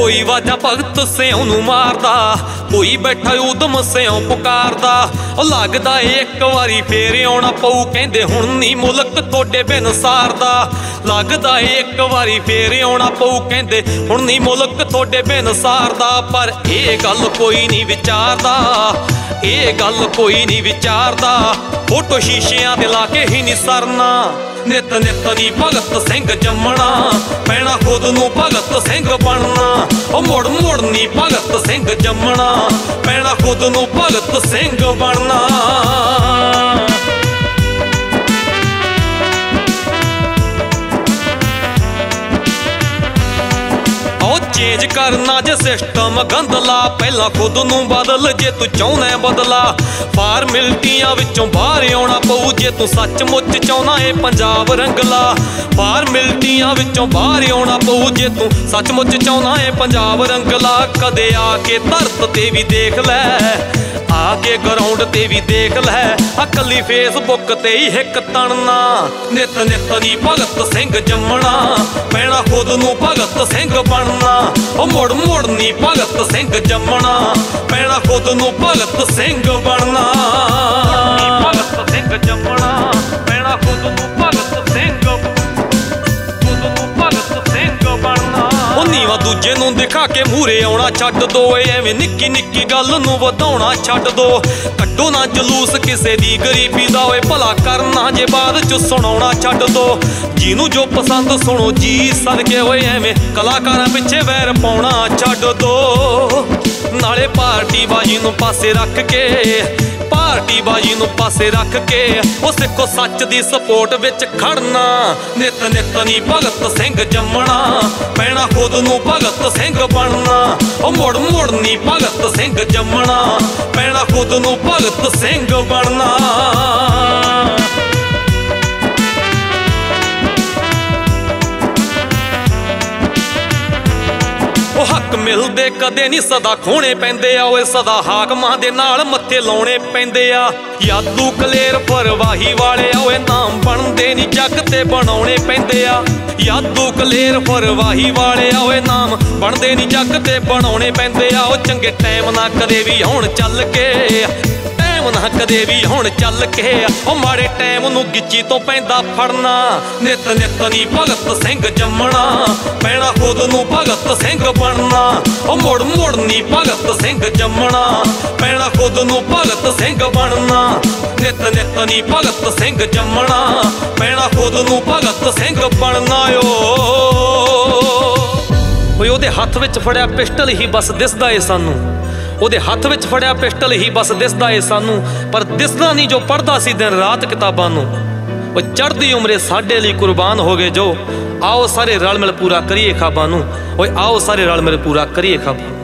कोई वाजा भगत सियों नूं मारदा, कोई बैठा उदम सियों पुकारदा। लगदा एक वारी फेर आउणा पऊ, कहंदे हुण नी मुल्क तोड़े बिन सारदा। लगदा एक वारी फेर आउणा पऊ, कहंदे हुण नी मुल्क तोड़े बिन सारदा। पर ये गल कोई नहीं विचारदा, ये गल कोई नहीं विचारदा। फोटो शीशियां ते लाके ही नहीं सरना। नित नित नी भगत सिंह जम्मना, पैना खुद नूं भगत सिंह बनना। ओ मुड़ मुड़ नी भगत सिंह जम्मना, पैना खुद नूं भगत सिंह बनना। चेंज करना जे सिस्टम गंदला, पहला खुद नूं बदल जे तू चाहुंदा बदला। फार्मिलटियां विचों बाहर आउणा पऊ, जे तू सचमुच चाहुंदा ए पंजाब रंगला। फार्मिलटियां विचों बाहर आउणा पऊ, जे तू सचमुच चाहुंदा ए पंजाब रंगला। कदे आके धरत ते भी देख लै, आके ग्राउंड ते भी देख लै, अकली फेसबुक ते ही हिक तणना। नित नित नी भगत सिंह जम्मना, पैना खुद नूं भगत सिंह बनना। ओ मुड़ मुड़ नी भगत सिंह जम्मना, पैना खुद नूं भगत सिंह बनना। भगत सिंह जम्मना, पैना खुद नूं भगत सिंह बनना। ओ नीवा दूजे नूं दिखा के मूरे आउणा छड्ड दो, एवें निक्की निक्की गल नूं वधाउणा छड्ड दो। कड्डो ना जलूस किसे दी गरीबी दा, ओए भला करना जे बाद च सुणाउणा छड्ड दो। जिनू जो पसंद सुनो जी सदके, ओए एवें कलाकारां पिछे वैर पाउणा छड्ड दो। नाले पार्टी बाजी नूं पासे रख के, पार्टी बाजी नूं पासे रख के, ओ सिखो सच दी सपोर्ट विच खड़ना। नित नित नी भगत सिंह जम्मना, पैना खुद नूं भगत सिंह बनना। ओ मुड़ मुड़ नी भगत सिंह जम्मना, पैना खुद नूं भगत सिंह बनना। हक मिलदे कदे नहीं सदा खोने पैंदे आ, ओए सदा हाकमां दे नाल मत्थे लाउणे पैंदे आ। यादू कलेर परवाही वाले ओए नाम बनदे नी जग ते बनाउणे पैंदे आ। यादू कलेर परवाही वाले ओए नाम बनदे नी जग ते बनाउणे पैंदे आ। ओ चंगे टाइम ना कदे भी आउण चल के, ना कदे भी हुण चल के, ओ माड़े टाइम नूं गिच्ची तो पैंदा फड़ना। नित नित नी भगत सिंह जम्मना, पैना खुद नूं भगत सिंह बनना। ओ मुड़ मुड़ नी भगत सिंह जम्मना, पैना खुद नूं भगत सिंह बनना। नित नित नी भगत सिंह जम्मना, पैना खुद नूं भगत सिंह बनना। ओहदे हत्थ विच फड़िया पिस्टल ही बस दिसदा ए सानू, ਉਹਦੇ ਹੱਥ ਵਿੱਚ ਫੜਿਆ ਪਿਸਟਲ ਹੀ ਬਸ ਦਿਸਦਾ ਏ ਸਾਨੂੰ। ਪਰ ਦਿਸਦਾ ਨਹੀਂ ਜੋ ਪੜ੍ਹਦਾ ਸੀ ਦਿਨ ਰਾਤ ਕਿਤਾਬਾਂ ਨੂੰ। ਉਹ ਚੜ੍ਹਦੀ ਉਮਰੇ ਸਾਡੇ ਲਈ ਕੁਰਬਾਨ ਹੋ ਗਏ ਜੋ। ਆਓ ਸਾਰੇ ਰਲ ਮਿਲ ਪੂਰਾ ਕਰੀਏ ਖਾਬਾਂ ਨੂੰ, ਓਏ ਆਓ ਸਾਰੇ ਰਲ ਮਿਲ ਪੂਰਾ ਕਰੀਏ ਖਾਬਾਂ।